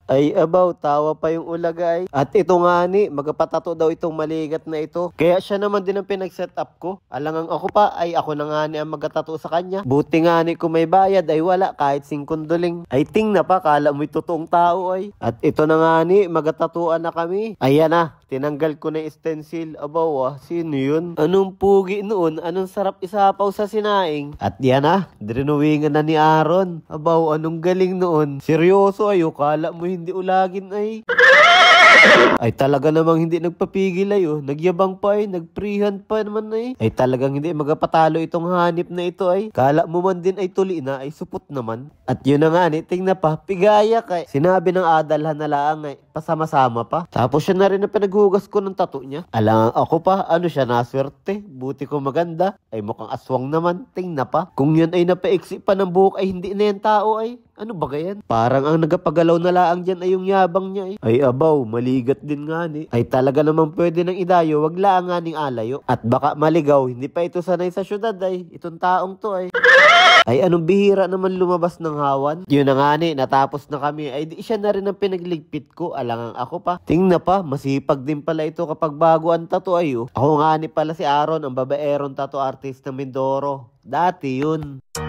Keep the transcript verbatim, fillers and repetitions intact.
Ay abaw, tawa pa yung ulaga ay. At ito nga ni, magpatato daw itong maligat na ito. Kaya siya naman din ang pinag-set up ko. Alangang ako pa, ay ako na nga ni ang magtato sa kanya. Buti nga ni kung may bayad ay wala, kahit singkunduling. Ay ting na pa, kala mo'y totoong tao ay. At ito na nga ni, magtatuan na kami. Ayan na, tinanggal ko na yung stencil. Abaw ah, sino yun? Anong pugi noon? Anong sarap isapaw sa sinaing? At yan na, drinuwingan na ni Aaron. Abaw, anong galing noon? Seryoso ayo, kala mo hindi ulagin ay. Ay talaga namang hindi nagpapigil ay oh. Nagyabang pa ay, nagprehand pa naman ay. Ay talagang hindi magapatalo itong hanip na ito ay. Kala mo man din ay tuli na, ay supot naman. At yun na nga ni, tingna pa, pigaya kay. Sinabi ng adalhan na lang ay, pasama-sama pa. Tapos siya na rin na pinaghugas ko ng tattoo niya. Alang ako pa, ano siya, naswerte. Buti ko maganda, ay mukhang aswang naman, tingna pa. Kung yun ay napaiksi pa ng buhok ay hindi na yan tao ay. Ano ba yan? Parang ang nagapagalaw na laang dyan ay yung yabang niya eh. Ay abaw, maligat din nga ni. Ay talaga naman pwede ng idayo, wag lang nga ning alayo. At baka maligaw, hindi pa ito sanay sa syudad ay. Itong taong to ay. Ay anong bihira naman lumabas ng hawan. Yun na nga ni, natapos na kami. Ay di siya na rin ang pinagligpit ko. Alangang ako pa. Tingna pa, masipag din pala ito kapag bago ang tattoo ay oh. Ako nga ni pala si Aaron, ang babaerong tattoo artist ng Mindoro. Dati yun.